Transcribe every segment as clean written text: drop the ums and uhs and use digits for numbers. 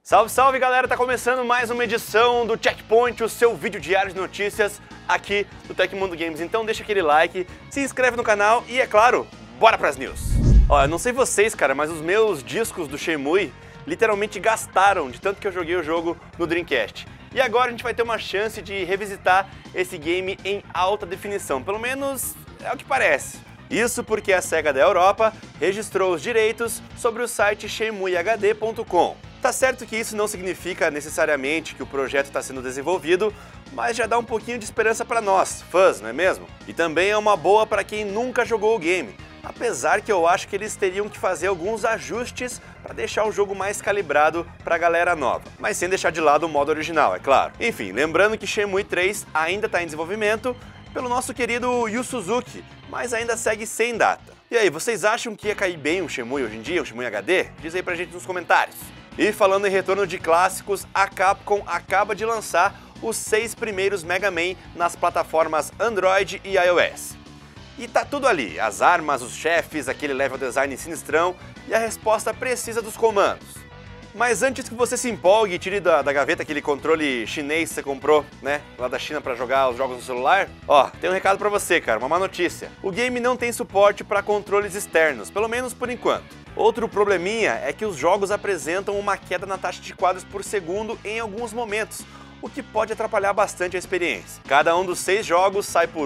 Salve, salve galera, tá começando mais uma edição do Checkpoint, o seu vídeo diário de notícias aqui do Tecmundo Games. Então deixa aquele like, se inscreve no canal e, é claro, bora pras news. Ó, eu não sei vocês, cara, mas os meus discos do Shenmue literalmente gastaram de tanto que eu joguei o jogo no Dreamcast. E agora a gente vai ter uma chance de revisitar esse game em alta definição, pelo menos é o que parece. Isso porque a SEGA da Europa registrou os direitos sobre o site shenmuehd.com. Tá certo que isso não significa necessariamente que o projeto está sendo desenvolvido, mas já dá um pouquinho de esperança para nós, fãs, não é mesmo? E também é uma boa para quem nunca jogou o game, apesar que eu acho que eles teriam que fazer alguns ajustes para deixar o jogo mais calibrado para a galera nova, mas sem deixar de lado o modo original, é claro. Enfim, lembrando que Shenmue 3 ainda está em desenvolvimento pelo nosso querido Yu Suzuki, mas ainda segue sem data. E aí, vocês acham que ia cair bem um Shenmue hoje em dia, um Shenmue HD? Diz aí pra gente nos comentários. E falando em retorno de clássicos, a Capcom acaba de lançar os 6 primeiros Mega Man nas plataformas Android e iOS. E tá tudo ali, as armas, os chefes, aquele level design sinistrão e a resposta precisa dos comandos. Mas antes que você se empolgue e tire da gaveta aquele controle chinês que você comprou, né, lá da China pra jogar os jogos no celular, ó, tem um recado pra você, cara, uma má notícia. O game não tem suporte para controles externos, pelo menos por enquanto. Outro probleminha é que os jogos apresentam uma queda na taxa de quadros por segundo em alguns momentos, o que pode atrapalhar bastante a experiência. Cada um dos 6 jogos sai por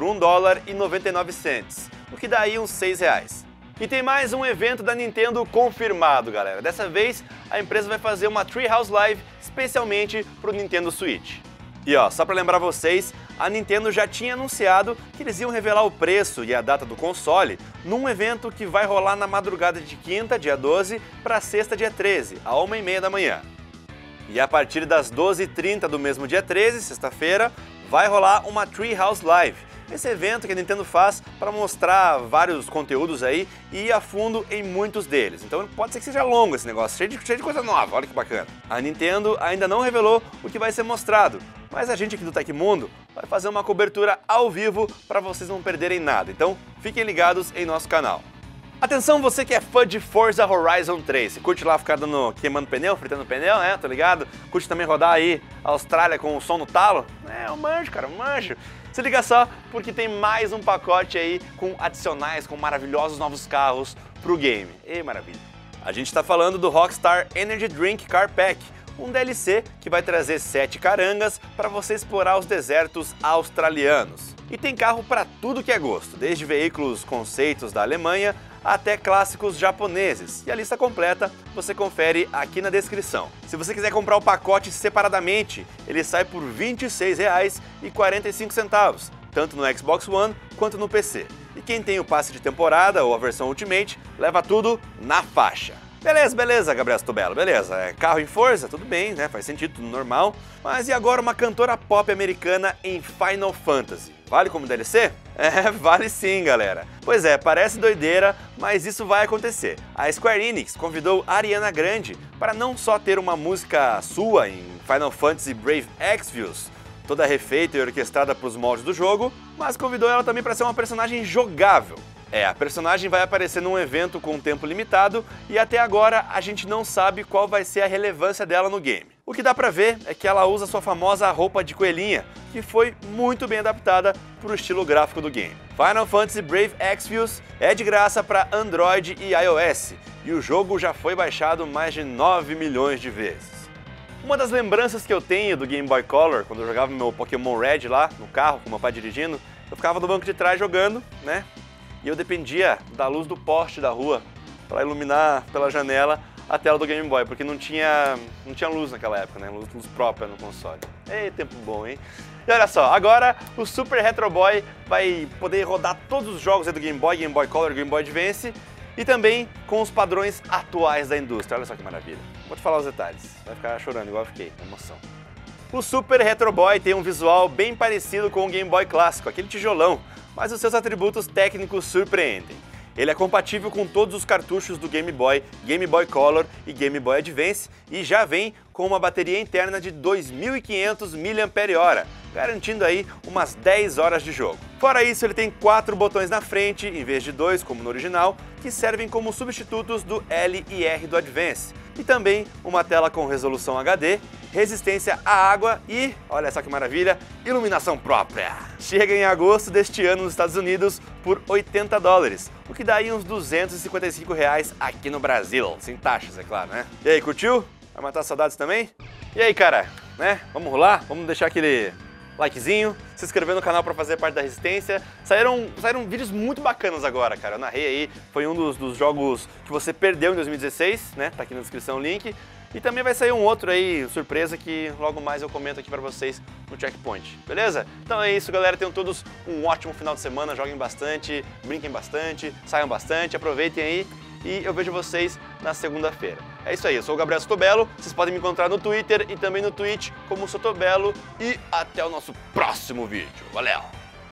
$1,99, o que dá aí uns R$6. E tem mais um evento da Nintendo confirmado, galera. Dessa vez, a empresa vai fazer uma Treehouse Live especialmente para o Nintendo Switch. E ó, só para lembrar vocês, a Nintendo já tinha anunciado que eles iam revelar o preço e a data do console num evento que vai rolar na madrugada de quinta, dia 12, para sexta, dia 13, às 1h30 da manhã. E a partir das 12h30 do mesmo dia 13, sexta-feira, vai rolar uma Treehouse Live. Esse evento que a Nintendo faz para mostrar vários conteúdos aí e ir a fundo em muitos deles. Então pode ser que seja longo esse negócio, cheio de coisa nova, olha que bacana. A Nintendo ainda não revelou o que vai ser mostrado, mas a gente aqui do Tecmundo vai fazer uma cobertura ao vivo para vocês não perderem nada. Então fiquem ligados em nosso canal. Atenção, você que é fã de Forza Horizon 3, você curte lá ficar queimando pneu, fritando pneu, né, tô ligado? Curte também rodar aí a Austrália com o som no talo? É, eu manjo, cara, eu manjo. Se liga só, porque tem mais um pacote aí com adicionais, com maravilhosos novos carros pro game. Ei, maravilha! A gente tá falando do Rockstar Energy Drink Car Pack, um DLC que vai trazer 7 carangas para você explorar os desertos australianos. E tem carro para tudo que é gosto, desde veículos conceitos da Alemanha até clássicos japoneses. E a lista completa você confere aqui na descrição. Se você quiser comprar o pacote separadamente, ele sai por R$ 26,45, tanto no Xbox One quanto no PC. E quem tem o passe de temporada ou a versão Ultimate, leva tudo na faixa. Beleza, Gabriel Stubello, beleza. É carro em Forza, tudo bem, né? Faz sentido, tudo normal. Mas e agora uma cantora pop americana em Final Fantasy? Vale como DLC? É, vale sim, galera. Pois é, parece doideira, mas isso vai acontecer. A Square Enix convidou Ariana Grande para não só ter uma música sua em Final Fantasy Brave Exvius, toda refeita e orquestrada para os moldes do jogo, mas convidou ela também para ser uma personagem jogável. A personagem vai aparecer num evento com tempo limitado e até agora a gente não sabe qual vai ser a relevância dela no game. O que dá pra ver é que ela usa sua famosa roupa de coelhinha, que foi muito bem adaptada para o estilo gráfico do game. Final Fantasy Brave Exvius é de graça para Android e iOS, e o jogo já foi baixado mais de 9 milhões de vezes. Uma das lembranças que eu tenho do Game Boy Color, quando eu jogava meu Pokémon Red lá no carro, com meu pai dirigindo, eu ficava no banco de trás jogando, né? E eu dependia da luz do poste da rua para iluminar pela janela a tela do Game Boy, porque não tinha luz naquela época, né? Luz própria no console. Ei, tempo bom, hein? E olha só, agora o Super Retro Boy vai poder rodar todos os jogos aí do Game Boy Color, Game Boy Advance, e também com os padrões atuais da indústria. Olha só que maravilha. Vou te falar os detalhes, vai ficar chorando igual eu fiquei, emoção. O Super Retro Boy tem um visual bem parecido com o Game Boy clássico, aquele tijolão, mas os seus atributos técnicos surpreendem. Ele é compatível com todos os cartuchos do Game Boy Color e Game Boy Advance e já vem com uma bateria interna de 2.500 mAh, garantindo aí umas 10 horas de jogo. Fora isso, ele tem 4 botões na frente, em vez de 2 como no original, que servem como substitutos do L e R do Advance, e também uma tela com resolução HD, resistência à água e, olha só que maravilha, iluminação própria. Chega em agosto deste ano nos Estados Unidos por $80, o que dá aí uns R$255 aqui no Brasil, sem taxas, é claro, né? E aí, curtiu? Vai matar saudades também? E aí, cara, né? Vamos rolar? Vamos deixar aquele likezinho, se inscrever no canal para fazer parte da Resistência. Saíram vídeos muito bacanas agora, cara. Eu narrei aí, foi um dos jogos que você perdeu em 2016, né? Tá aqui na descrição o link. E também vai sair um outro aí, surpresa, que logo mais eu comento aqui pra vocês no Checkpoint, beleza? Então é isso, galera. Tenham todos um ótimo final de semana, joguem bastante, brinquem bastante, saiam bastante, aproveitem aí. E eu vejo vocês na segunda-feira. É isso aí, eu sou o Gabriel Sotobelo, vocês podem me encontrar no Twitter e também no Twitch como Sotobelo. E até o nosso próximo vídeo. Valeu!